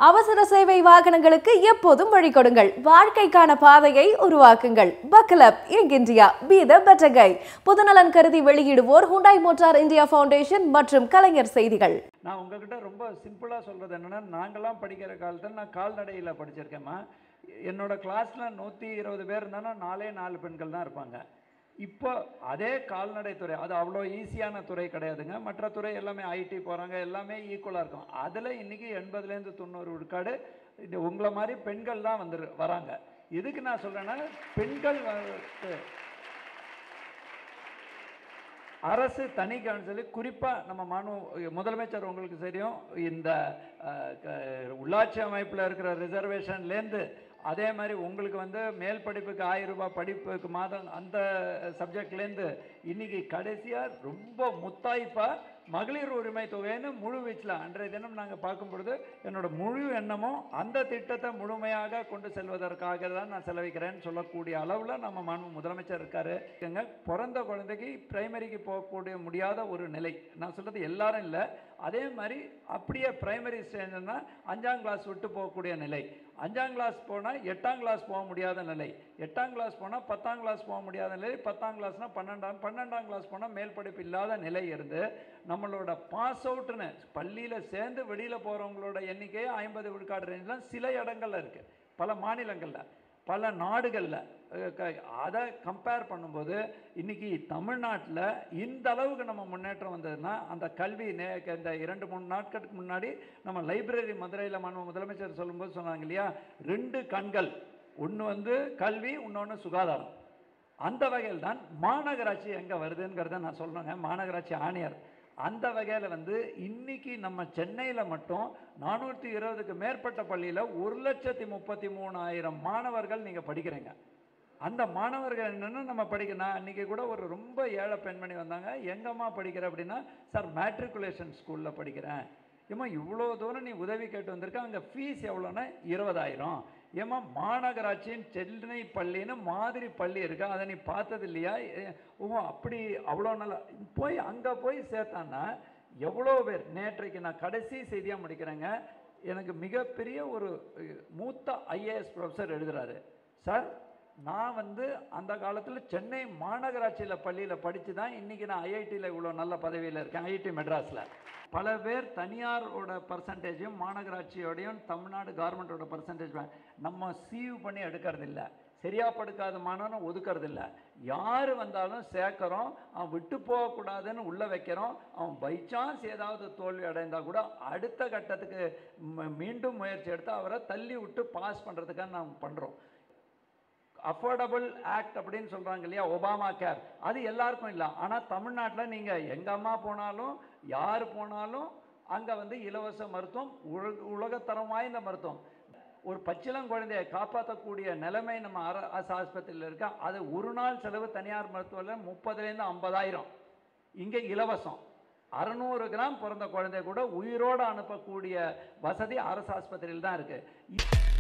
அவசர சேவை வாகனங்களுக்கு எப்போதும் வழி கொடுங்கள். வாழ்க்கைக்கான பாதையை உருவாக்குங்கள். Buckle up, Young India, be the better guy. பொதுநலன் கருதி வெளியிடுவோர் Hyundai Motor India Foundation மற்றும் கலைஞர் செய்திகள். நான் உங்ககிட்ட ரொம்ப சிம்பிளா சொல்றது என்னன்னா, நாங்கெல்லாம் படிக்கிற காலத்துல நான் கால்நடையில படிச்சிருக்கேம்மா. என்னோட கிளாஸ்ல 120 பேர் இருந்தானா 4 பெண்கள் தான் இருப்பாங்க. இப்போ அதே கால்நடை துறை, அது அவ்வளோ ஈஸியான துறை கிடையாதுங்க. மற்ற துறை எல்லாமே ஐடி போகிறாங்க, எல்லாமே ஈக்குவலாக இருக்கும். அதில் இன்றைக்கி 80லேருந்து 90 விழுக்காடு இது உங்களை மாதிரி பெண்கள் தான் வராங்க. எதுக்கு நான் சொல்கிறேன்னா, பெண்கள் அரசு தனி கவனிச்சலி குறிப்பாக நம்ம முதலமைச்சர் உங்களுக்கு தெரியும், இந்த உள்ளாட்சி அமைப்பில் இருக்கிற ரிசர்வேஷன்லேருந்து அதே மாதிரி உங்களுக்கு மேல் படிப்புக்கு 1000 ரூபாய் படிப்புக்கு மாதம் அந்த சப்ஜெக்ட்லேருந்து இன்றைக்கி கடைசியாக ரொம்ப முத்தாய்ப்பாக மகளிர் உரிமை தொகைன்னு முழு வீச்சில் அன்றைய தினம் நாங்கள் பார்க்கும் பொழுது என்னோட முழு எண்ணமும் அந்த திட்டத்தை முழுமையாக கொண்டு செல்வதற்காக தான் நான் செலவிக்கிறேன்னு சொல்லக்கூடிய அளவில் நம்ம முதலமைச்சர் இருக்காரு. பிறந்த குழந்தைக்கு பிரைமரிக்கு போகக்கூடிய முடியாத ஒரு நிலை. நான் சொல்கிறது எல்லாரும் இல்லை, அதே மாதிரி அப்படியே பிரைமரி ஸ்டேஜ்னா 5ஆம் கிளாஸ் விட்டு போகக்கூடிய நிலை, 5ஆம் கிளாஸ் போனால் 8ஆம் கிளாஸ் போக முடியாத நிலை, 8ஆம் கிளாஸ் போனால் 10ஆம் கிளாஸ் போக முடியாத நிலை, 10ஆம் கிளாஸ்னால் 12ஆம் கிளாஸ் போனால் மேல் படிப்பு இல்லாத நிலை இருந்து நம்மளோட பாஸ் அவுட்னு பள்ளியில் சேர்ந்து வெளியில் போகிறவங்களோட எண்ணிக்கையே 50 விழுக்காடு ரேஞ்சில் சில இடங்கள்ல இருக்குது, பல மாநிலங்களில், பல நாடுகளில். அதை கம்பேர் பண்ணும்போது இன்றைக்கி தமிழ்நாட்டில் இந்த அளவுக்கு நம்ம முன்னேற்றம் வந்ததுன்னா அந்த கல்வி இந்த 2-3 நாட்களுக்கு முன்னாடி நம்ம லைப்ரரி மதுரையில் முதலமைச்சர் சொல்லும்போது சொன்னாங்க இல்லையா, 2 கண்கள், ஒன்று கல்வி, இன்னொன்று சுகாதாரம். அந்த வகையில் தான் மாநகராட்சி எங்கே வருதுங்கிறத நான் சொல்லணுங்க. மாநகராட்சி ஆணையர் அந்த வகையில் இன்னைக்கு நம்ம சென்னையில் மட்டும் 420க்கு மேற்பட்ட பள்ளியில் 1,33,000 மாணவர்கள் நீங்கள் படிக்கிறீங்க. அந்த மாணவர்கள் என்னென்னா நம்ம நான் அன்றைக்கி கூட ஒரு ரொம்ப ஏழை பெண்மணி வந்தாங்க, எங்கம்மா படிக்கிற அப்படின்னா, சார் மேட்ரிகுலேஷன் ஸ்கூலில் படிக்கிறேன். ஏம்மா இவ்வளோ தூரம் நீ உதவி கேட்டு வந்திருக்க, அங்கே ஃபீஸ் எவ்வளோன்னா 20,000. ஏம்மா மாநகராட்சியின் சென்னை பள்ளின்னு மாதிரி பள்ளி இருக்கா, அதை நீ பார்த்தது இல்லையா? ஓ அப்படி அவ்வளோ நல்லா போய் அங்கே போய் சேர்த்தான்னா எவ்வளோ பேர். நேற்றைக்கு நான் கடைசி செய்தியாக முடிக்கிறேங்க, எனக்கு மிகப்பெரிய ஒரு மூத்த ஐஏஎஸ் ப்ரொஃபஸர் எழுதுகிறாரு, சார் நான் அந்த காலத்தில் சென்னை மாநகராட்சியில் பள்ளியில் படித்து தான் இன்றைக்கி நான் ஐஐடியில் இவ்வளோ நல்ல பதவியில் இருக்கேன், ஐஐடி மெட்ராஸில். பல பேர் தனியாரோட பர்சன்டேஜையும் மாநகராட்சியோடையும் தமிழ்நாடு கவர்மெண்ட்டோட பர்சன்டேஜ் நம்ம சீவ் பண்ணி எடுக்கிறது இல்லை, சரியாக படுக்காத மாணவனும் ஒதுக்கிறது இல்லை. யார் வந்தாலும் சேர்க்குறோம், அவன் விட்டு போகக்கூடாதுன்னு உள்ளே வைக்கிறோம். அவன் பை சான்ஸ் ஏதாவது தோல்வி அடைந்தால் கூட அடுத்த கட்டத்துக்கு மீண்டும் முயற்சி எடுத்து அவரை தள்ளி விட்டு பாஸ் பண்ணுறதுக்காக நாம் பண்ணுறோம். அஃபோர்டபுள் ஆக்ட் அப்படின்னு சொல்கிறாங்க இல்லையா, ஒபாமா கேர், அது எல்லாருக்கும் இல்லை. ஆனால் தமிழ்நாட்டில் நீங்கள் எங்கள் அம்மா போனாலும் யார் போனாலும் அங்கே இலவச மருத்துவம், உலகத்தரம் வாய்ந்த மருத்துவம். ஒரு பச்சிளங்குழந்தையை காப்பாற்றக்கூடிய நிலைமை நம்ம அரசு ஆஸ்பத்திரியில் இருக்கா. அது ஒரு நாள் செலவு தனியார் மருத்துவத்தில் 30,000 to 50,000, இங்கே இலவசம். 600 கிராம் பிறந்த குழந்தை கூட உயிரோடு அனுப்பக்கூடிய வசதி அரசு ஆஸ்பத்திரியில் தான் இருக்குது.